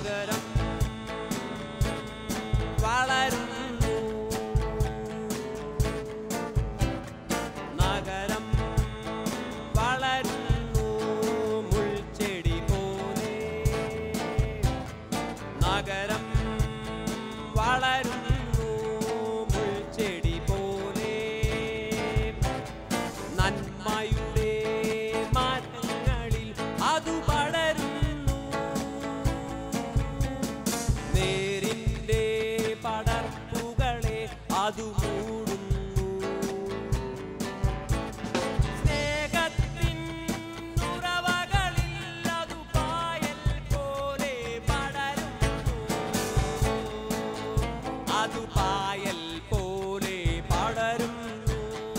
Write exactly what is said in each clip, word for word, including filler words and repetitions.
നഗരം വളരുന്നു നഗരം വളരുന്നു മുൾച്ചെടി പോലെ നഗരം വളരുന്നു മുൾച്ചെടി പോലെ നന്മയുടെ മാറ്റങ്ങളിൽ അതു പടരുന്നു നേരിന്റെ പടർപ്പുകളെ അതു മൂടുന്നു സ്നേഹത്തിൻ ഉറവകളിൽ അതു പായൽ പോലെ പടരുന്നു അതു പായൽ പോലെ പടരുന്നു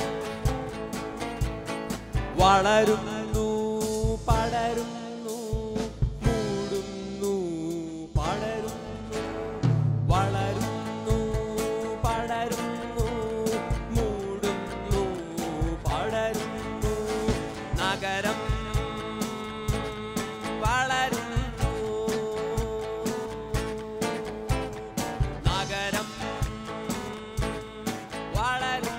വളരുന്നു പടരുന്നു മൂടുന്നു പടരുന്നു വളരുന്നു പടരുന്നു മൂടുന്നു പടരുന്നു നഗരം വളരുന്നു നഗരം വളരുന്നു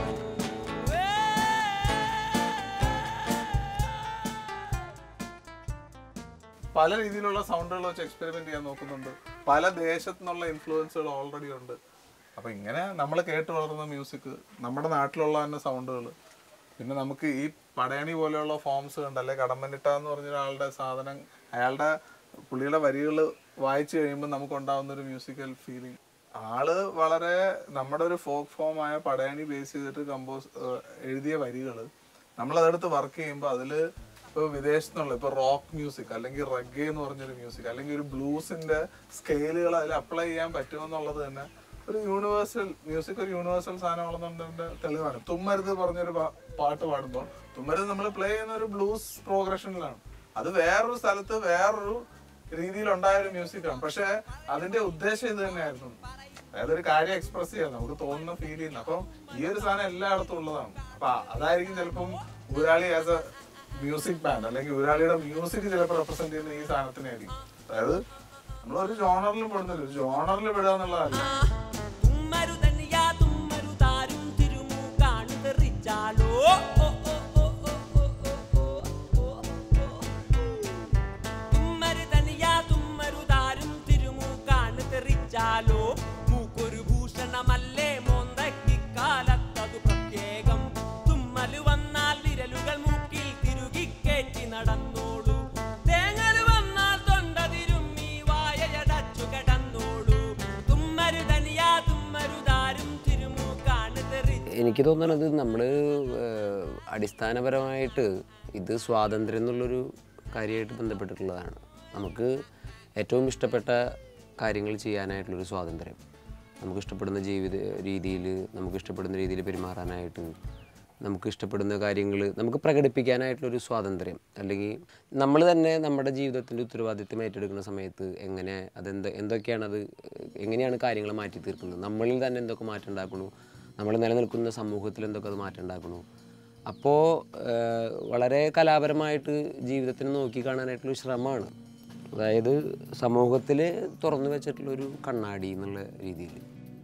പല രീതിയിലുള്ള സൗണ്ടുകൾ വെച്ച് എക്സ്പെരിമെന്റ് ചെയ്യാൻ നോക്കുന്നുണ്ട്. പല ദേശത്തു നിന്നുള്ള ഇൻഫ്ലുവൻസുകൾ ഓൾറെഡി ഉണ്ട്. അപ്പൊ ഇങ്ങനെ നമ്മൾ കേട്ട് വളർന്ന മ്യൂസിക്, നമ്മുടെ നാട്ടിലുള്ള തന്നെ സൗണ്ടുകൾ, പിന്നെ നമുക്ക് ഈ പടയണി പോലെയുള്ള ഫോംസ് കണ്ടല്ലേ, കടമ്പനിട്ട എന്ന് പറഞ്ഞ ഒരാളുടെ സാധനം, അയാളുടെ പുള്ളിയുടെ വരികൾ വായിച്ചു കഴിയുമ്പോൾ നമുക്ക് ഉണ്ടാകുന്ന ഒരു മ്യൂസിക്കൽ ഫീലിംഗ്. ആള് വളരെ നമ്മുടെ ഒരു ഫോക്ക് ഫോമായ പടയണി ബേസ് ചെയ്തിട്ട് കമ്പോസ് എഴുതിയ വരികൾ നമ്മളതെടുത്ത് വർക്ക് ചെയ്യുമ്പോൾ അതിൽ ഇപ്പോൾ വിദേശത്തുനിന്നുള്ള ഇപ്പോൾ റോക്ക് മ്യൂസിക് അല്ലെങ്കിൽ റഗ്ഗെ എന്ന് പറഞ്ഞൊരു മ്യൂസിക് അല്ലെങ്കിൽ ഒരു ബ്ലൂസിന്റെ സ്കെയിലുകൾ അതിൽ അപ്ലൈ ചെയ്യാൻ പറ്റുമെന്നുള്ളത് തന്നെ ഒരു യൂണിവേഴ്സൽ മ്യൂസിക്, ഒരു യൂണിവേഴ്സൽ സാധനമാണെന്നുള്ളതിന്റെ തെളിവാണ്. തുമ്മരുത് പറഞ്ഞൊരു പാട്ട് പാടുമ്പോൾ തുമ്മരുത് നമ്മൾ പ്ലേ ചെയ്യുന്ന ഒരു ബ്ലൂസ് പ്രോഗ്രഷനിലാണ്. അത് വേറൊരു സ്ഥലത്ത് വേറൊരു രീതിയിൽ ഉണ്ടായ ഒരു മ്യൂസിക്കാണ്. പക്ഷെ അതിന്റെ ഉദ്ദേശം ഇത് തന്നെയായിരുന്നു, അതായത് ഒരു കാര്യം എക്സ്പ്രസ് ചെയ്യാൻ നമുക്ക് തോന്നുന്ന ഫീൽ ചെയ്യുന്ന. അപ്പം ഈ ഒരു സാധനം എല്ലായിടത്തും ഉള്ളതാണ്. അപ്പൊ അതായിരിക്കും ചിലപ്പം Oorali as a music band അല്ലെങ്കിൽ ഊരാളിയുടെ മ്യൂസിക് ചിലപ്പോൾ റെപ്രസെന്റ് ചെയ്യുന്ന ഈ സാധനത്തിനായിരിക്കും. അതായത് നമ്മളൊരു ജോണറിൽ പെടുന്നില്ല, ഒരു ജോണറിൽ പെടുക എന്നുള്ളതല്ല. മൂക്കൊരു ഭൂഷണമല്ലേ മോന്തയ്ക്ക് കാലത്തതു പ്രത്യേകം. തുമ്മല് വന്നാൽ വിരലുകൾ മൂക്കിൽ തിരുകി കയറ്റി നടന്നോളൂ. തേങ്ങല് വന്നാൽ തൊണ്ട തിരുമ്മി വായടച്ചു കിടന്നോളൂ. തുമ്മരുതനിയാ തുമ്മരുതാരും തിരുമൂക്കാണ് തെറി. എനിക്ക് തോന്നുന്നത് നമ്മൾ അടിസ്ഥാനപരമായിട്ട് ഇത് സ്വാതന്ത്ര്യം എന്നുള്ളൊരു കാര്യമായിട്ട് ബന്ധപ്പെട്ടിട്ടുള്ളതാണ്. നമുക്ക് ഏറ്റവും ഇഷ്ടപ്പെട്ട കാര്യങ്ങൾ ചെയ്യാനായിട്ടുള്ളൊരു സ്വാതന്ത്ര്യം, നമുക്കിഷ്ടപ്പെടുന്ന ജീവിത രീതിയിൽ നമുക്കിഷ്ടപ്പെടുന്ന രീതിയിൽ പെരുമാറാനായിട്ട്, നമുക്കിഷ്ടപ്പെടുന്ന കാര്യങ്ങൾ നമുക്ക് പ്രകടിപ്പിക്കാനായിട്ടുള്ളൊരു സ്വാതന്ത്ര്യം, അല്ലെങ്കിൽ നമ്മൾ തന്നെ നമ്മുടെ ജീവിതത്തിൻ്റെ ഉത്തരവാദിത്വം ഏറ്റെടുക്കുന്ന സമയത്ത് എങ്ങനെ അതെന്ത് എന്തൊക്കെയാണത് എങ്ങനെയാണ് കാര്യങ്ങൾ മാറ്റി തീർക്കുന്നത്, നമ്മളിൽ തന്നെ എന്തൊക്കെ മാറ്റം ഉണ്ടാക്കണു, നമ്മൾ നിലനിൽക്കുന്ന സമൂഹത്തിൽ എന്തൊക്കെ അത് മാറ്റം ഉണ്ടാക്കണു. അപ്പോൾ വളരെ കലാപരമായിട്ട് ജീവിതത്തിനെ നോക്കി കാണാനായിട്ടുള്ളൊരു ശ്രമമാണ്. അതായത് സമൂഹത്തിൽ തുറന്നു വെച്ചിട്ടുള്ളൊരു കണ്ണാടി എന്നുള്ള രീതിയിൽ.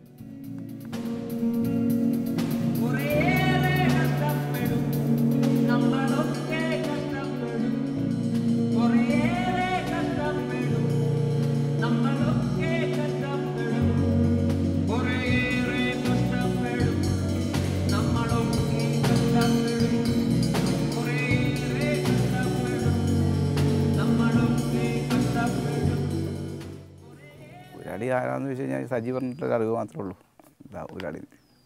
ഊരാളി ആരാന്ന് വെച്ച് കഴിഞ്ഞാൽ സജി പറഞ്ഞിട്ടൊരു അറിവ് മാത്രമേ ഉള്ളൂ. ഇതാ ഊരാളി.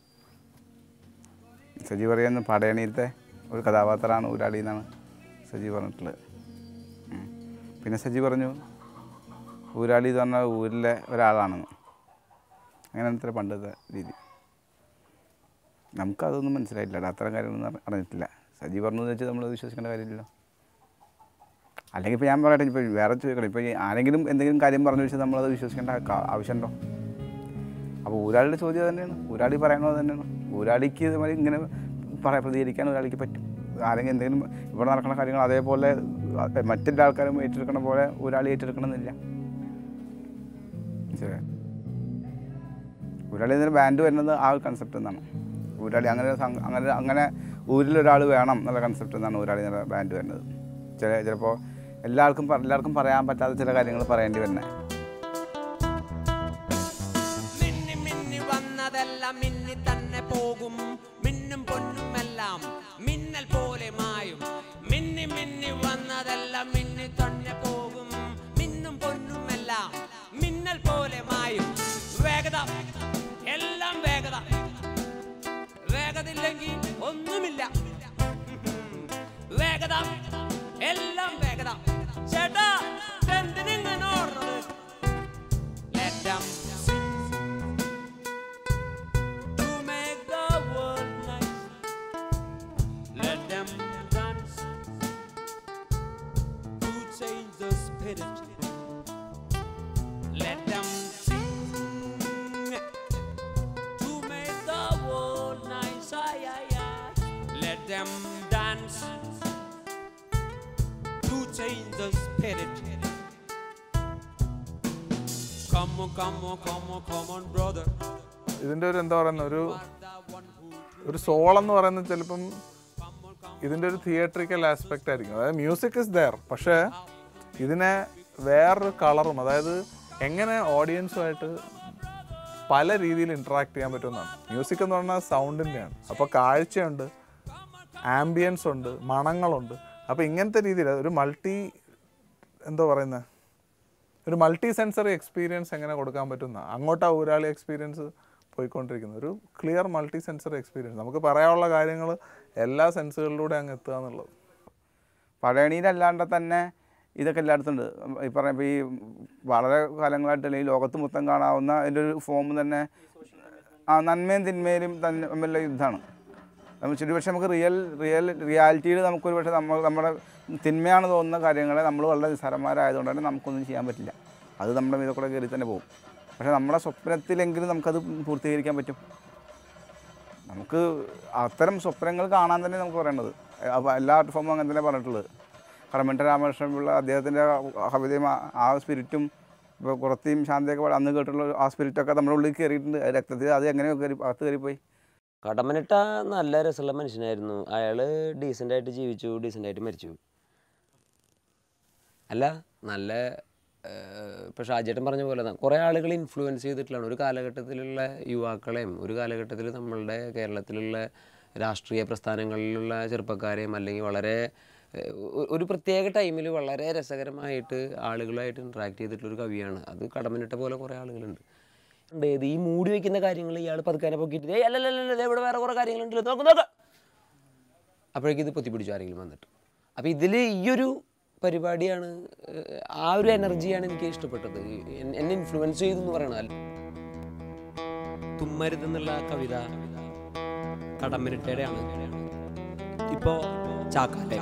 സജി പറയുന്ന പടയണിയിലത്തെ ഒരു കഥാപാത്രമാണ് ഊരാളി എന്നാണ് സജി പറഞ്ഞിട്ടുള്ളത്. പിന്നെ സജി പറഞ്ഞു ഊരാളി എന്ന് പറഞ്ഞാൽ ഊരിലെ ഒരാളാണെന്ന്. അങ്ങനത്തെ പണ്ടത്തെ രീതി. നമുക്കതൊന്നും മനസ്സിലായില്ല, അത്തരം കാര്യങ്ങളൊന്നും അറിഞ്ഞിട്ടില്ല. സജി പറഞ്ഞതെന്ന് വെച്ചാൽ നമ്മൾ വിശ്വസിക്കേണ്ട കാര്യമില്ലല്ലോ. അല്ലെങ്കിൽ ഇപ്പോൾ ഞാൻ പറയട്ടെ, ഇപ്പോൾ വേറെ ചോദിക്കണം, ഇപ്പോൾ ആരെങ്കിലും എന്തെങ്കിലും കാര്യം പറഞ്ഞു വെച്ചാൽ നമ്മളത് വിശ്വസിക്കേണ്ട ആവശ്യമുണ്ടോ? അപ്പോൾ ഊരാളിയുടെ ചോദ്യം തന്നെയാണ്, ഊരാളി പറയണത് തന്നെയാണ്. ഊരാളിക്ക് ഇങ്ങനെ പറയാൻ പ്രതികരിക്കാൻ ഒരാളിക്ക് പറ്റും. ആരെങ്കിലും എന്തെങ്കിലും ഇവിടെ നടക്കുന്ന കാര്യങ്ങൾ അതേപോലെ മറ്റെല്ലാ ആൾക്കാരും ഏറ്റെടുക്കണ പോലെ ഊരാളി ഏറ്റെടുക്കണമെന്നില്ല. ശരി. ഊരാളി എന്നൊരു ബാൻഡ് വരുന്നത് ആ ഒരു കൺസെപ്റ്റ് എന്നാണ്. ഊരാളി അങ്ങനെ അങ്ങനെ അങ്ങനെ ഊരിലൊരാൾ വേണം എന്നുള്ള കൺസെപ്റ്റ് എന്നാണ് ഊരാളി എന്നുള്ള ബാൻഡ് വരുന്നത്. ചില ചിലപ്പോൾ എല്ലാവർക്കും എല്ലാവർക്കും പറയാൻ പറ്റാത്ത ചില കാര്യങ്ങൾ പറയേണ്ടി വരുന്നത്. മിന്നി മിന്നി വന്നതെല്ലാം മിന്നി തന്നെ പോകും, മിന്നും പൊന്നുമെല്ലാം മിന്നൽ പോലെ മായും. മിന്നി മിന്നി വന്നതെല്ലാം മിന്നി തന്നെ പോകും, മിന്നും പൊന്നുമെല്ലാം മിന്നൽ പോലെ മായും. വേഗത എല്ലാം വേഗത, വേഗതയില്ലെങ്കിൽ ഒന്നുമില്ല. വേഗത എല്ലാം വേഗത. ചേട്ടാ എന്തിനിങ്ങനെ ഓടുന്നത്? Let them sing to make the world nice. Let them dance to change the spirit. Let them sing to make the world nice. Ay, ay, ay. Let them dance to change the spirit. Come on, come on, come on, come on, brother. ഇതിൻ്റെ ഒരു എന്താ പറയുന്ന ഒരു ഒരു soul എന്ന് പറയുന്നത് ചിലപ്പം ഇതിൻ്റെ ഒരു തിയേറ്ററിക്കൽ ആസ്പെക്റ്റ് ആയിരിക്കും. അതായത് മ്യൂസിക് ഇസ് ദെയർ, പക്ഷേ ഇതിനെ വേറൊരു കളറും, അതായത് എങ്ങനെ ഓഡിയൻസുമായിട്ട് പല രീതിയിൽ ഇൻട്രാക്ട് ചെയ്യാൻ പറ്റുമെന്നാണ്. മ്യൂസിക് എന്ന് പറഞ്ഞാൽ സൗണ്ടിൻ്റെയാണ്. അപ്പോൾ കാഴ്ചയുണ്ട്, ആംബിയൻസ് ഉണ്ട്, മണങ്ങളുണ്ട്. അപ്പോൾ ഇങ്ങനത്തെ രീതിയിൽ ഒരു മൾട്ടി എന്താ പറയുന്നത് ഒരു മൾട്ടി സെൻസറി എക്സ്പീരിയൻസ് എങ്ങനെ കൊടുക്കാൻ പറ്റുന്ന അങ്ങോട്ട് ആ ഊരാളി എക്സ്പീരിയൻസ് പോയിക്കൊണ്ടിരിക്കുന്നത്. ഒരു ക്ലിയർ മൾട്ടി സെൻസറി എക്സ്പീരിയൻസ്, നമുക്ക് പറയാനുള്ള കാര്യങ്ങൾ എല്ലാ സെൻസുകളിലൂടെ അങ്ങ് എത്തുക എന്നുള്ളത്. പടയണിയിലല്ലാണ്ട് തന്നെ ഇതൊക്കെ എല്ലായിടത്തും ഉണ്ട്. ഈ പറഞ്ഞപ്പോൾ ഈ വളരെ കാലങ്ങളായിട്ട് അല്ലെങ്കിൽ ലോകത്ത് മൊത്തം കാണാവുന്ന അതിൻ്റെ ഒരു ഫോം തന്നെ ആ നന്മയും തിന്മയിലും തന്നെ തമ്മിലുള്ള യുദ്ധമാണ്. നമുക്ക് പക്ഷേ നമുക്ക് റിയൽ റിയൽ റിയാലിറ്റിയിൽ നമുക്കൊരു പക്ഷേ നമ്മൾ നമ്മുടെ തിന്മയാണ് തോന്നുന്ന കാര്യങ്ങളെ നമ്മൾ വളരെ നിസ്സാരന്മാരായതുകൊണ്ട് തന്നെ നമുക്കൊന്നും ചെയ്യാൻ പറ്റില്ല. അത് നമ്മുടെ മീതെ കൂടെ കയറി തന്നെ പോകും. പക്ഷേ നമ്മുടെ സ്വപ്നത്തിലെങ്കിലും നമുക്കത് പൂർത്തീകരിക്കാൻ പറ്റും. നമുക്ക് അത്തരം സ്വപ്നങ്ങൾ കാണാൻ തന്നെ നമുക്ക് പറയേണ്ടത്. അപ്പോൾ എല്ലാ ആർട്ട് ഫോമും അങ്ങനെ തന്നെ പറഞ്ഞിട്ടുള്ളത്. കടമ്മനിട്ട രാമകൃഷ്ണപിള്ള അദ്ദേഹത്തിൻ്റെ കവിതയും ആ സ്പിരിറ്റും ഇപ്പോൾ കുറത്തിയും ശാന്തിയൊക്കെ അന്ന് കേട്ടുള്ള ആ സ്പിരിറ്റൊക്കെ നമ്മുടെ ഉള്ളിൽ കയറിയിട്ടുണ്ട്. രക്തത്തിൽ അത് എങ്ങനെയോ കയറി അകത്ത് കയറിപ്പോയി. കടമ്മനിട്ട നല്ല രസമുള്ള മനുഷ്യനായിരുന്നു. അയാൾ ഡീസൻ്റായിട്ട് ജീവിച്ചു, ഡീസൻ്റായിട്ട് മരിച്ചു. അല്ല നല്ല ഇപ്പോൾ ഷാജിയേട്ടൻ പറഞ്ഞ പോലെ കുറേ ആളുകൾ ഇൻഫ്ലുവൻസ് ചെയ്തിട്ടുള്ളതാണ് ഒരു കാലഘട്ടത്തിലുള്ള യുവാക്കളെയും ഒരു കാലഘട്ടത്തിൽ നമ്മളുടെ കേരളത്തിലുള്ള രാഷ്ട്രീയ പ്രസ്ഥാനങ്ങളിലുള്ള ചെറുപ്പക്കാരെയും അല്ലെങ്കിൽ വളരെ ഒരു പ്രത്യേക ടൈമിൽ വളരെ രസകരമായിട്ട് ആളുകളായിട്ട് ഇൻട്രാക്ട് ചെയ്തിട്ടുള്ളൊരു കവിയാണ്. അത് കടമ്മനിട്ട പോലെ കുറേ ആളുകളുണ്ട്. ഏത് ഈ മൂടി വയ്ക്കുന്ന കാര്യങ്ങൾ ഇയാൾ പതുക്കാനെ പൊക്കിയിട്ട് ഏ അല്ലല്ലല്ല ഇവിടെ വേറെ കുറേ കാര്യങ്ങളുണ്ടല്ലോ നോക്ക് നോക്ക് അപ്പോഴേക്കും ഇത് പൊത്തിപ്പിടിച്ചു ആരെങ്കിലും വന്നിട്ട്. അപ്പോൾ ഇതിൽ ഈയൊരു പരിപാടിയാണ്, ആ ഒരു എനർജിയാണ് എനിക്ക് ഇഷ്ടപ്പെട്ടത്, എന്നെ ഇൻഫ്ലുവൻസ് ചെയ്തു എന്ന് പറയണ. തുമ്മരുതെന്നുള്ള കവിത കടമ്മനിട്ടയുടെയാണ്. ഇപ്പോൾ ചാക്കാലെ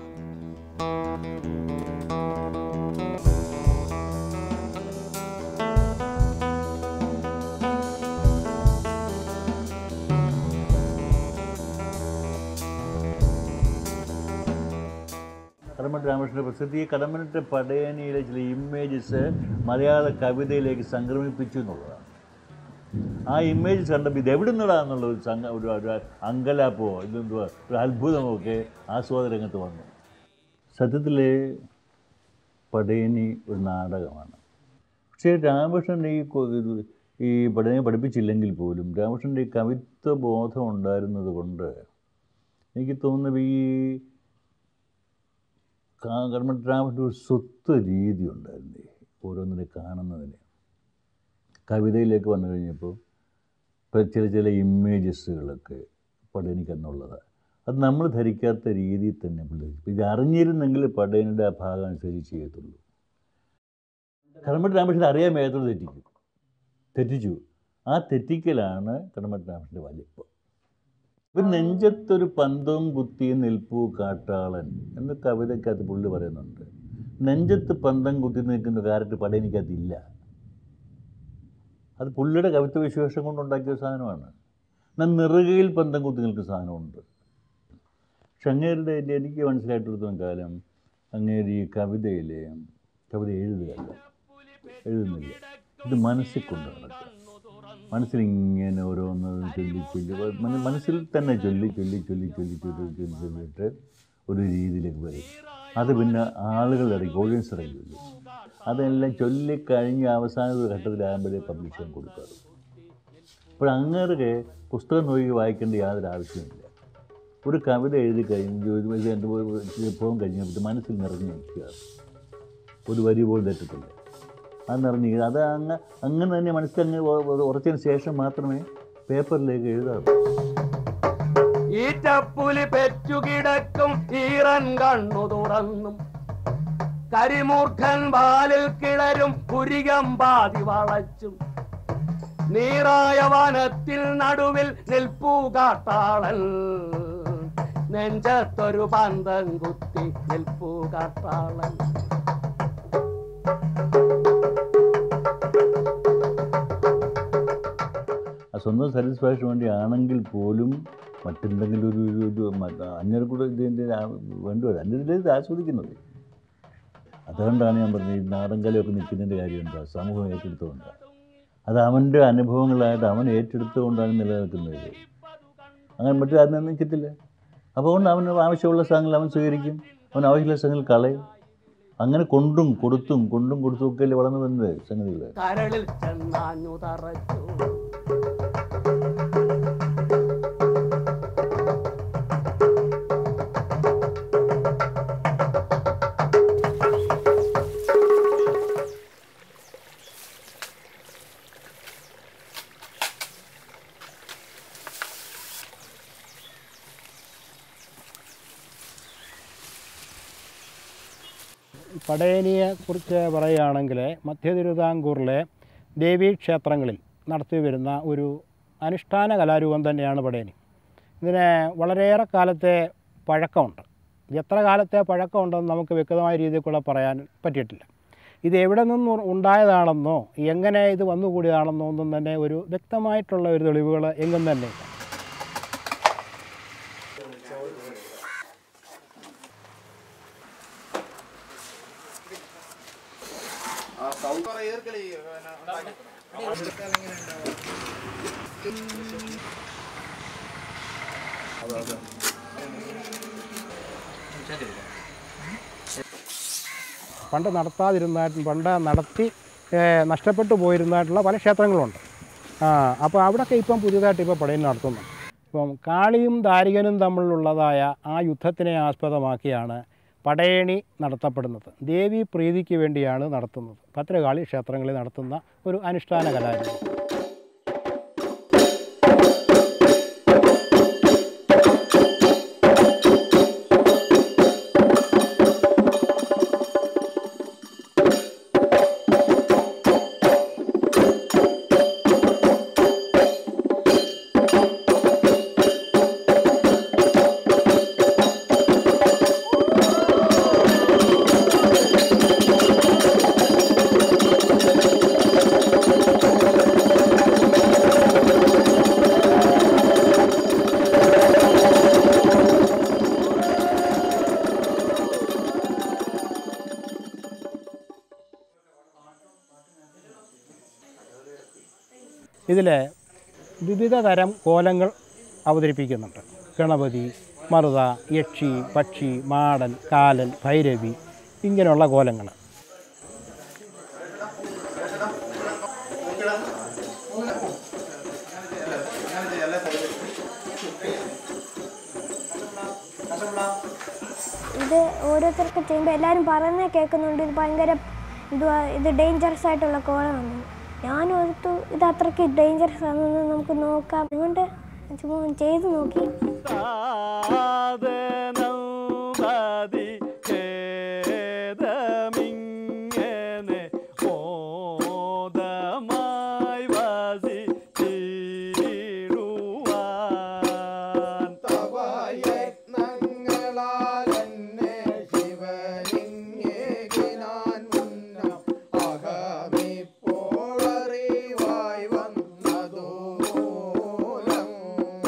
കടമ്മനിട്ട രാമകൃഷ്ണൻ്റെ പ്രസിദ്ധി കടമ്മനിട്ട പടയണിയിലെ ചില ഇമേജസ് മലയാള കവിതയിലേക്ക് സംക്രമിപ്പിച്ചു എന്നുള്ളതാണ്. ആ ഇമേജസ് കണ്ടപ്പോൾ ഇത് എവിടെ നിന്നിടാ എന്നുള്ള ഒരു സംഘ ഒരു ഒരു അങ്കലാപ്പോ ഇതെന്തുവാ ഒരു അത്ഭുതമോ ഒക്കെ ആസ്വാദന രംഗത്ത് വന്നു. സത്യത്തിൽ പടയണി ഒരു നാടകമാണ്. പക്ഷേ രാമകൃഷ്ണൻ്റെ ഈ ഈ പടയണി പഠിപ്പിച്ചില്ലെങ്കിൽ പോലും രാമകൃഷ്ണൻ്റെ ഈ കവിത്വ ബോധം ഉണ്ടായിരുന്നത് കൊണ്ട് എനിക്ക് തോന്നുന്നത് ഈ കടമ്മനിട്ട രാമകൃഷ്ണൻ്റെ ഒരു സ്വത്വ രീതി ഉണ്ടായിരുന്നേ ഓരോന്നിനെ കാണുന്നതിന്. കവിതയിലേക്ക് വന്നു കഴിഞ്ഞപ്പോൾ ചില ചില ഇമേജസുകളൊക്കെ പടയണിക്കെന്നുള്ളതാണ്. അത് നമ്മൾ ധരിക്കാത്ത രീതിയിൽ തന്നെ പിള്ളേർ ഇത് അറിഞ്ഞിരുന്നെങ്കിൽ പടയണിയുടെ ആ ഭാഗം അനുസരിച്ച് ചെയ്യത്തുള്ളൂ. കടമ്മനിട്ട രാമകൃഷ്ണൻ അറിയാൻ മേഖല തെറ്റിക്കും തെറ്റിച്ചു ആ തെറ്റിക്കലാണ് കടമ്മനിട്ട രാമകൃഷ്ണൻ്റെ വലിപ്പം. ഒരു നെഞ്ചത്തൊരു പന്തവും കുത്തിയും നിൽപ്പൂ കാട്ടാളൻ എന്ന കവിതയ്ക്കകത്ത് പുള്ളി പറയുന്നുണ്ട്. നെഞ്ചത്ത് പന്തം കുത്തി നിൽക്കുന്ന ക്യാരക്ടർ പടയണിക്കകത്തില്ല. അത് പുള്ളിയുടെ കവിത്വ വിശേഷം കൊണ്ടുണ്ടാക്കിയ സാധനമാണ്. എന്നാൽ നിറുകയിൽ പന്തം കുത്തി നിൽക്കുന്ന സാധനമുണ്ട്. പക്ഷെ അങ്ങേരുടെ എനിക്ക് മനസ്സിലായിട്ടിടത്തോളം കാലം അങ്ങേര് ഈ കവിതയിൽ കവിത എഴുതുകയല്ല എഴുതുന്നില്ല ഇത് മനസ്സിൽ കൊണ്ട് നടക്കുക. മനസ്സിലിങ്ങനെ ഓരോന്ന് ചൊല്ലി ചൊല്ലി മനസ്സിൽ തന്നെ ചൊല്ലി ചൊല്ലി ചൊല്ലി ചൊല്ലി ചൊല്ലി ചൊല്ലി ചൊല്ലിയിട്ട് ഒരു രീതിയിലേക്ക് വരും. അത് പിന്നെ ആളുകൾ ഇറങ്ങി ഓഡിയൻസ് ഇറങ്ങി ചൊല്ലി അതെല്ലാം ചൊല്ലിക്കഴിഞ്ഞ് അവസാന ഒരു ഘട്ടത്തിലാകുമ്പോഴേ പബ്ലിഷ് ചെയ്യാൻ കൊടുക്കാറ്. അപ്പോൾ അങ്ങനെ പുസ്തകം നോക്കി വായിക്കേണ്ട യാതൊരു ആവശ്യമില്ല. ഒരു കവിത എഴുതി കഴിഞ്ഞ് ഒരു രണ്ട് വിഭവം കഴിഞ്ഞപ്പോൾ മനസ്സിൽ നിറഞ്ഞു നിൽക്കുക. ഒരു വരി പോലും തെറ്റത്തില്ല. അത് നിറഞ്ഞു അത് അങ്ങ് അങ്ങനെ തന്നെ മനസ്സിലങ്ങ് ഉറച്ചതിന് ശേഷം മാത്രമേ പേപ്പറിലേക്ക് എഴുതാവൂ. ഈറ്റപ്പുലി പെറ്റുകിടക്കും ഈറൻ കണ്ണു തുറന്നും കരിമൂർഖൻ പാലിൽ കിളരും കുരികമ്പാതി വളച്ചും നീറായ വനത്തിൽ നടുവിൽ നിൽപ്പൂ കാട്ടാളൻ നെഞ്ചത്തൊരു പന്തം കുത്തി നിൽപ്പൂ കാട്ടാളൻ. സ്വന്തം സാറ്റിസ്ഫാക്ഷൻ വേണ്ടി ആണെങ്കിൽ പോലും മറ്റെന്തെങ്കിലും ഒരു ഒരു അന്യർ കൂടെ ഇതിൻ്റെ വേണ്ടി വരും. അന്യർ ഇത് ആസ്വദിക്കുന്നത്. അതുകൊണ്ടാണ് ഞാൻ പറഞ്ഞത് ഈ നാടൻ കലയൊക്കെ നിൽക്കുന്നതിൻ്റെ കാര്യം എന്താ, സമൂഹം ഏറ്റെടുത്തുകൊണ്ടാണ്. അത് അവൻ്റെ അനുഭവങ്ങളായിട്ട് അവൻ ഏറ്റെടുത്തുകൊണ്ടാണ് നിലനിൽക്കുന്നത്. അങ്ങനെ മറ്റു ആരും നിൽക്കത്തില്ല. അപ്പോൾ കൊണ്ട് അവന് ആവശ്യമുള്ള സാധനങ്ങൾ അവൻ സ്വീകരിക്കും, അവൻ ആവശ്യമുള്ള സാധനങ്ങൾ കളയും. അങ്ങനെ കൊണ്ടും കൊടുത്തും കൊണ്ടും കൊടുത്തും ഒക്കെ അല്ലേ വളർന്നു വരുന്നത് സംഗതികൾ. കരളിൽ ചെന്നാഞ്ഞു തറച്ചു പടയണിയെക്കുറിച്ച് പറയുകയാണെങ്കിൽ മധ്യ തിരുവിതാംകൂറിലെ ദേവീക്ഷേത്രങ്ങളിൽ നടത്തി വരുന്ന ഒരു അനുഷ്ഠാന കലാരൂപം തന്നെയാണ് പടയണി. ഇതിന് വളരെയേറെ കാലത്തെ പഴക്കമുണ്ട്. എത്ര കാലത്തെ പഴക്കമുണ്ടെന്ന് നമുക്ക് വ്യക്തമായ രീതിയിൽ കൂടെ പറയാൻ പറ്റിയിട്ടില്ല. ഇത് എവിടെ നിന്ന് ഉണ്ടായതാണെന്നോ എങ്ങനെ ഇത് വന്നുകൂടിയതാണെന്നോ ഒന്നും തന്നെ ഒരു വ്യക്തമായിട്ടുള്ള ഒരു തെളിവുകൾ എങ്ങും തന്നെ ഇല്ല. പണ്ട് നടത്താതിരുന്ന പണ്ട് നടത്തി നഷ്ടപ്പെട്ടു പോയിരുന്നതായിട്ടുള്ള പല ക്ഷേത്രങ്ങളുണ്ട്. അപ്പോൾ അവിടെയൊക്കെ ഇപ്പം പുതിയതായിട്ട് ഇപ്പോൾ പടയണി നടത്തുന്നു. ഇപ്പം കാളിയും ദാരികനും തമ്മിലുള്ളതായ ആ യുദ്ധത്തിനെ ആസ്പദമാക്കിയാണ് പടയണി നടത്തപ്പെടുന്നത്. ദേവി പ്രീതിക്ക് വേണ്ടിയാണ് നടത്തുന്നത്. ഭദ്രകാളി ക്ഷേത്രങ്ങളിൽ നടത്തുന്ന ഒരു അനുഷ്ഠാന കലാരൂപം. ഇതിൽ വിവിധ തരം കോലങ്ങൾ അവതരിപ്പിക്കുന്നുണ്ട്. ഗണപതി, മറുത, യക്ഷി, പക്ഷി, മാടൻ, കാലൻ, ഭൈരവി ഇങ്ങനെയുള്ള കോലങ്ങൾ. ഇത് ഓരോരുത്തർക്ക് ചെയ്യുമ്പോൾ എല്ലാവരും പറയുന്നത് കേൾക്കുന്നുണ്ട്. ഇത് ഭയങ്കര ഇതുവാ, ഇത് ഡേഞ്ചറസ് ആയിട്ടുള്ള കോലമാണ്. ഞാൻ ഓർത്തു ഇത് അത്രയ്ക്ക് ഡേഞ്ചറസ് ആണെന്ന് നമുക്ക് നോക്കാം. അതുകൊണ്ട് ചുമ്മാ ചെയ്ത് നോക്കി.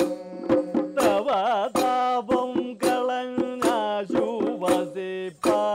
താപം കളഞ്ഞ ശുഭസിപ്പാ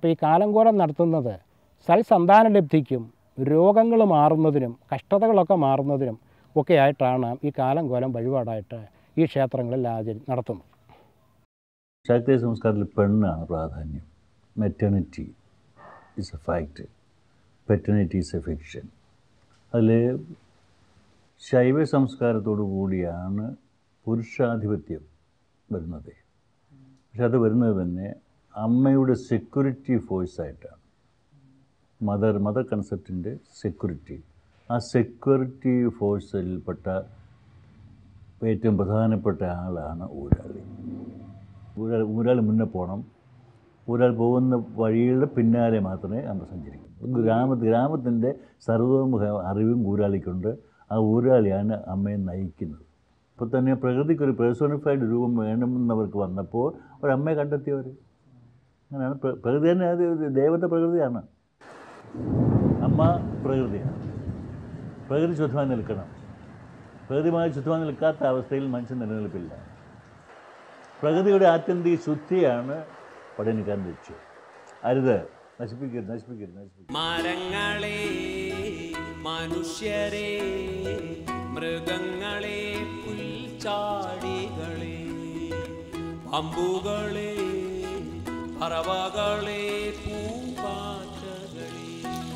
അപ്പോൾ ഈ കാലങ്കോലം നടത്തുന്നത് സൽസന്താനലബ്ധിക്കും രോഗങ്ങൾ മാറുന്നതിനും കഷ്ടതകളൊക്കെ മാറുന്നതിനും ഒക്കെ ആയിട്ടാണ് ഈ കാലങ്കോലം വഴിപാടായിട്ട് ഈ ക്ഷേത്രങ്ങളിൽ ആചരി നടത്തുന്നത്. ശാക്തേയ സംസ്കാരത്തിൽ പെണ്ണാണ് പ്രാധാന്യം. Maternity is a fact, paternity is a fiction. അതിൽ ശൈവ സംസ്കാരത്തോടു കൂടിയാണ് പുരുഷാധിപത്യം വരുന്നത്. പക്ഷെ അത് വരുന്നത് തന്നെ അമ്മയുടെ സെക്യൂരിറ്റി ഫോഴ്സായിട്ടാണ്. മദർ മദർ കൺസെപ്റ്റിൻ്റെ സെക്യൂരിറ്റി. ആ സെക്യൂരിറ്റി ഫോഴ്സിൽപ്പെട്ട ഏറ്റവും പ്രധാനപ്പെട്ട ആളാണ് ഊരാളി. ഊരാളി ഊരാളി മുന്നേ പോകണം. ഊരാൾ പോകുന്ന വഴിയുടെ പിന്നാലെ മാത്രമേ നമ്മൾ സഞ്ചരിക്കൂ. ഗ്രാമ ഗ്രാമത്തിൻ്റെ സർവ്വമുഖ അറിവും ഊരാളിക്കുണ്ട്. ആ ഊരാളിയാണ് അമ്മയെ നയിക്കുന്നത്. ഇപ്പോൾ തന്നെ പ്രകൃതിക്കൊരു പേഴ്സോണിഫൈഡ് രൂപം വേണമെന്നവർക്ക് വന്നപ്പോൾ ഒരമ്മയെ കണ്ടെത്തിയവർ. അങ്ങനെയാണ് പ്രകൃതി തന്നെ. അത് ദൈവത്തെ പ്രകൃതിയാണ്. അമ്മ പ്രകൃതിയാണ്. പ്രകൃതി ശുദ്ധമായി നിൽക്കണം. പ്രകൃതിയുമായി ശുദ്ധമായി നിൽക്കാത്ത അവസ്ഥയിൽ മനുഷ്യൻ നിലനിൽപ്പില്ല. പ്രകൃതിയുടെ ആത്യന്തിക ശുദ്ധിയാണ് പടയണിക്കാരൻ ലക്ഷ്യം. അരുത്, നശിപ്പിക്കരുത് നശിപ്പിക്കരുത് നശിപ്പിക്കരുത്. മരങ്ങളെ, മനുഷ്യരെ, മൃഗങ്ങളെ, പുൽച്ചാടികളെ, അമ്പുകളെ, പറവകളെ, പൂമ്പാറ്റകളെ,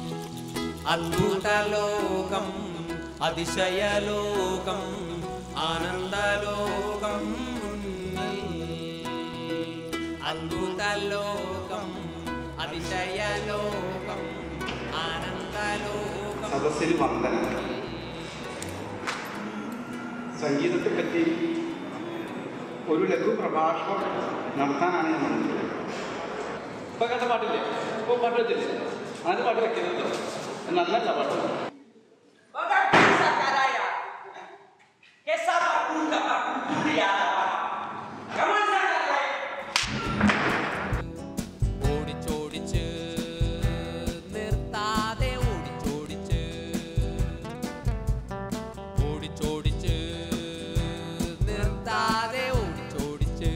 അദ്ഭുതലോകം, അതിശയലോകം, ആനന്ദലോകം, അദ്ഭുതലോകം, അതിശയലോകം, ആനന്ദലോകം. സദസ്സിന് വന്ദനം. സംഗീതത്തെ പറ്റി ഒരു ലഘു പ്രഭാഷണം നടത്താനാണ് ഞാൻ വന്നത്. ഇപ്പൊ കേട്ട പാട്ടില്ലേ? ഇപ്പൊ പാട്ട് വെച്ചില്ലേ? അത് പാട്ട് വെക്കുന്നത് നല്ല പാട്ട്. ഓടിച്ചോടിച്ച് നിർത്താതെ ഓടിച്ചോടിച്ച് ഓടിച്ചോടിച്ച് നിർത്താതെ ഓടിച്ചോടിച്ച്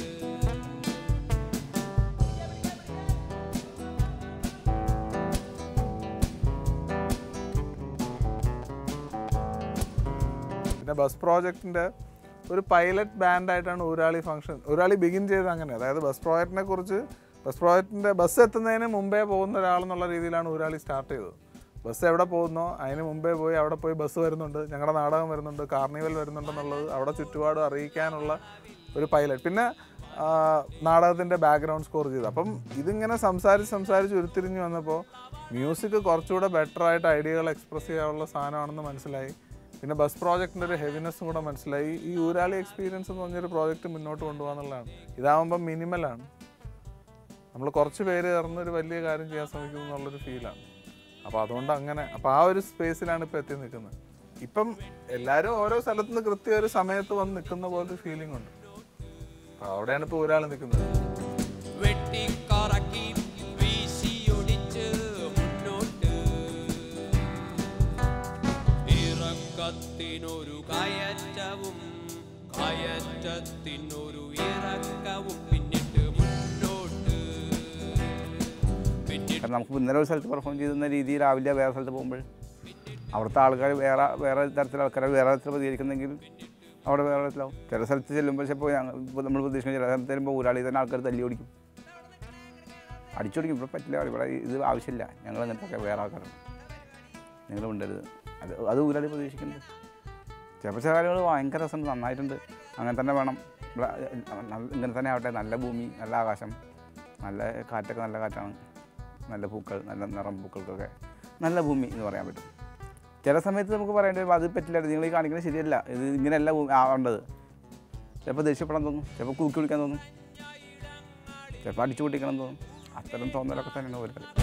പിന്നെ ബസ് പ്രോജക്റ്റിൻ്റെ ഒരു പൈലറ്റ് ബാൻഡായിട്ടാണ് ഊരാളി ഫംഗ്ഷൻ ഊരാളി ബിഗിൻ ചെയ്തത്. അങ്ങനെ, അതായത് ബസ് പ്രോജക്റ്റിനെ കുറിച്ച് ബസ് പ്രോജക്റ്റിൻ്റെ ബസ് എത്തുന്നതിന് മുമ്പേ പോകുന്ന ഒരാളെന്നുള്ള രീതിയിലാണ് ഊരാളി സ്റ്റാർട്ട് ചെയ്തത്. ബസ് എവിടെ പോകുന്നോ അതിന് മുമ്പേ പോയി അവിടെ പോയി ബസ് വരുന്നുണ്ട്, ഞങ്ങളുടെ നാടകം വരുന്നുണ്ട്, കാർണിവൽ വരുന്നുണ്ടെന്നുള്ളത് അവിടെ ചുറ്റുപാടും അറിയിക്കാനുള്ള ഒരു പൈലറ്റ്. പിന്നെ നാടകത്തിൻ്റെ ബാക്ക്ഗ്രൗണ്ട് സ്കോർ ചെയ്തു. അപ്പം ഇതിങ്ങനെ സംസാരിച്ച് സംസാരിച്ച് ഉരുത്തിരിഞ്ഞ് വന്നപ്പോൾ മ്യൂസിക് കുറച്ചുകൂടെ ബെറ്ററായിട്ട് ഐഡിയകൾ എക്സ്പ്രസ് ചെയ്യാനുള്ള സാധനമാണെന്ന് മനസ്സിലായി. പിന്നെ ബസ് പ്രോജക്റ്റിൻ്റെ ഒരു ഹെവിനെസ്സും കൂടെ മനസ്സിലായി. ഈ ഊരാളി എക്സ്പീരിയൻസ് എന്ന് പറഞ്ഞൊരു പ്രോജക്റ്റ് മുന്നോട്ട് കൊണ്ടുപോകാന്നുള്ളതാണ്. ഇതാവുമ്പം മിനിമലാണ്. നമ്മൾ കുറച്ച് പേര് ചേർന്ന് ഒരു വലിയ കാര്യം ചെയ്യാൻ ശ്രമിക്കുന്നു എന്നുള്ളൊരു ഫീലാണ്. അപ്പോൾ അതുകൊണ്ട് അങ്ങനെ അപ്പോൾ ആ ഒരു സ്പേസിലാണ് ഇപ്പോൾ എത്തി നിൽക്കുന്നത്. ഇപ്പം എല്ലാവരും ഓരോ സ്ഥലത്ത് നിന്ന് കൃത്യം ഒരു സമയത്ത് വന്ന് നിൽക്കുന്ന പോലൊരു ഫീലിംഗ് ഉണ്ട്. അപ്പോൾ അവിടെയാണ് ഇപ്പോൾ ഒരാൾ നിൽക്കുന്നത്. വെട്ടിക്കറക്കി വീശിയൊടിച്ച് മുന്നോട്ട് ഇറക്കത്തിനൊരു കയറ്റവും കയറ്റത്തിനൊരു ഇറക്കവും പിന്നിട്ട് മുന്നോട്ട് പിന്നിട്ട്. നമുക്ക് ഇന്നലെ ഒരു സ്ഥലത്ത് പെർഫോം ചെയ്യുന്ന രീതിയിലാവില്ല വേറെ സ്ഥലത്ത് പോകുമ്പോൾ. അവിടുത്തെ ആൾക്കാർ വേറെ വേറെ തരത്തിലുള്ള ആൾക്കാർ വേറെ തരത്തിൽ പ്രതികരിക്കുന്നെങ്കിൽ അവിടെ വേറെ തരത്തിലാവും. ചില സ്ഥലത്ത് ചെല്ലുമ്പോൾ ചിലപ്പോൾ ഇപ്പോൾ നമ്മൾ പ്രതീക്ഷിക്കുന്ന ചില സ്ഥലത്ത് ചെല്ലുമ്പോൾ ഊരാളി തന്നെ ആൾക്കാർ തല്ലി ഓടിക്കും, അടിച്ചോടിക്കും. ഇവിടെ പറ്റില്ല, ഇവിടെ ഇത് ആവശ്യമില്ല, ഞങ്ങൾ അങ്ങനത്തെ വേറെ ആൾക്കാരാണ്, നിങ്ങൾ ഉണ്ടരുത്. അത് അത് ഊരാളി പ്രതീക്ഷിക്കുന്നുണ്ട്. ചിലപ്പോൾ ചില കാര്യങ്ങൾ ഭയങ്കര രസമുണ്ട്, നന്നായിട്ടുണ്ട്, അങ്ങനെ തന്നെ വേണം, ഇവിടെ ഇങ്ങനെ തന്നെ ആവട്ടെ, നല്ല ഭൂമി, നല്ല ആകാശം, നല്ല കാറ്റൊക്കെ നല്ല കാറ്റാണ്, നല്ല പൂക്കൾ, നല്ല നിറം പൂക്കൾക്കൊക്കെ നല്ല ഭൂമി എന്ന് പറയാൻ പറ്റും. ചില സമയത്ത് നമുക്ക് പറയേണ്ടി വരും അത് പറ്റില്ല, നിങ്ങൾ ഈ കാണിക്കുന്നത് ശരിയല്ല, ഇത് ഇങ്ങനെയല്ല ആവേണ്ടത്. ചിലപ്പോൾ ദേഷ്യപ്പെടാൻ തോന്നും, ചിലപ്പോൾ കൂക്കി വിളിക്കാൻ തോന്നും, ചിലപ്പോൾ അടിച്ചു പൊട്ടിക്കണം തോന്നും. അത്തരം തോന്നലൊക്കെ തന്നെയാണ് ഒരു കാര്യം.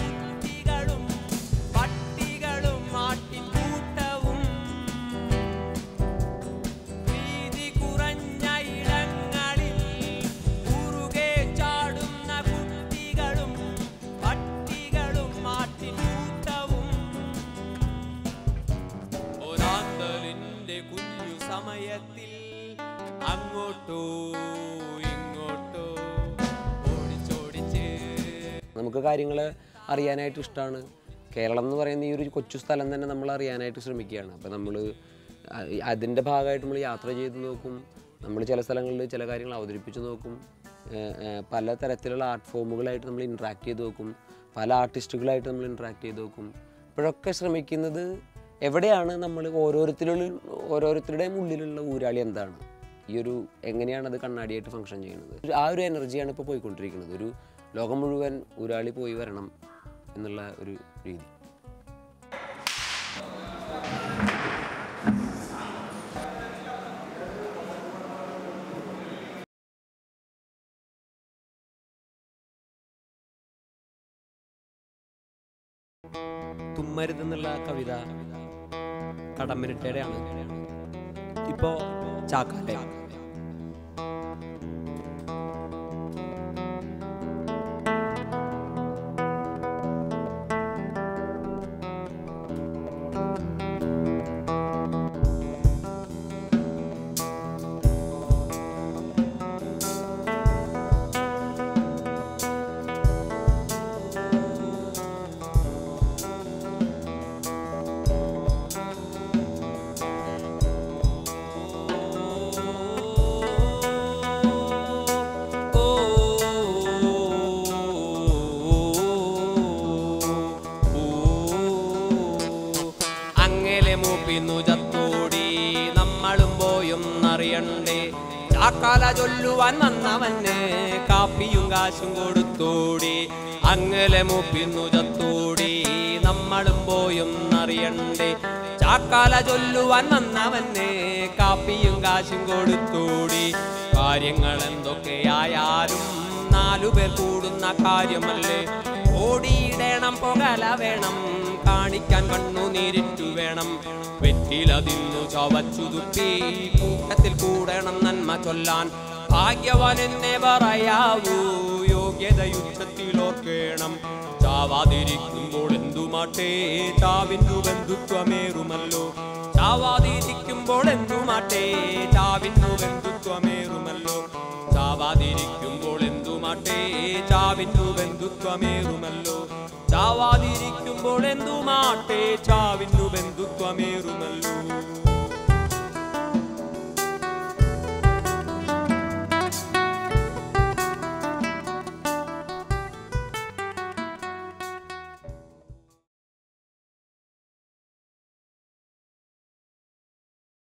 നമുക്ക് കാര്യങ്ങൾ അറിയാനായിട്ട് ഇഷ്ടമാണ്. കേരളം എന്ന് പറയുന്ന ഈ ഒരു കൊച്ചു സ്ഥലം തന്നെ നമ്മൾ അറിയാനായിട്ട് ശ്രമിക്കുകയാണ്. അപ്പോൾ നമ്മൾ അതിൻ്റെ ഭാഗമായിട്ട് നമ്മൾ യാത്ര ചെയ്ത് നോക്കും, നമ്മൾ ചില സ്ഥലങ്ങളിൽ ചില കാര്യങ്ങൾ അവതരിപ്പിച്ച് നോക്കും, പല തരത്തിലുള്ള ആർട്ട് ഫോമുകളായിട്ട് നമ്മൾ ഇൻട്രാക്ട് ചെയ്ത് നോക്കും, പല ആർട്ടിസ്റ്റുകളായിട്ട് നമ്മൾ ഇൻട്രാക്ട് ചെയ്ത് നോക്കും. ഇപ്പോഴൊക്കെ ശ്രമിക്കുന്നത് എവിടെയാണ് നമ്മൾ ഓരോരുത്തരുടെ ഓരോരുത്തരുടെയും ഉള്ളിലുള്ള ഊരാളി എന്താണ്, ഈ ഒരു എങ്ങനെയാണ് അത് കണ്ണാടിയായിട്ട് ഫങ്ഷൻ ചെയ്യുന്നത്, ആ ഒരു എനർജിയാണ് ഇപ്പോൾ പോയിക്കൊണ്ടിരിക്കുന്നത്. ഒരു ലോകം മുഴുവൻ ഊരാളി പോയി വരണം എന്നുള്ള ഒരു രീതി. തുമ്മരുതെന്നുള്ള കവിത കടമ്മനിട്ടയുടെയാണ്. ഇപ്പോൾ ചാക്കാലെ ചാക്കാല ചൊല്ലുവാൻ വന്നവന് കാപ്പിയും കാശും കൊടുത്തോടി, അങ്ങനെ മൂപ്പിന്നു ചത്തോടി നമ്മളും പോയും അറിയണ്ടേ. ചാക്കാല ചൊല്ലുവാൻ വന്നവന് കാപ്പിയും കാശും കൊടുത്തോടി. കാര്യങ്ങൾ എന്തൊക്കെയായാലും നാലുപേർ കൂടുന്ന കാര്യമല്ലേ. ഓടിയിടണം പുകല വേണം, കാണിക്കാൻ കണ്ണു നീരിട്ടു വേണം. വെറ്റിലതിന്നു ചവച്ചു തുപ്പി കൂട്ടത്തിൽ കൂടണം നന്മ ചൊല്ലാൻ. ഭാഗ്യവാൻ എന്നെ പറയാവൂ, യോഗ്യത യുദ്ധത്തിലോർക്കേണം. ചാവാതിരിക്കുമ്പോൾ എന്തുമാട്ടെ ചാവിന്നു ബന്ധുത്വമേറുമല്ലോ. ചാവാതിരിക്കുമ്പോൾ എന്തുമാട്ടെ ചാവിന്നു ബന്ധുത്വമേറുമല്ലോ. ചാവാതിരിക്കുമ്പോൾ എന്തുമാട്ടെ ചാവിന്നു ബന്ധുത്വമേറുമല്ലോ. ചാവാതിരിക്കുമ്പോൾ എന്തുമാട്ടെ ചാവിന്നു ബന്ധുത്വമേറുമല്ലോ.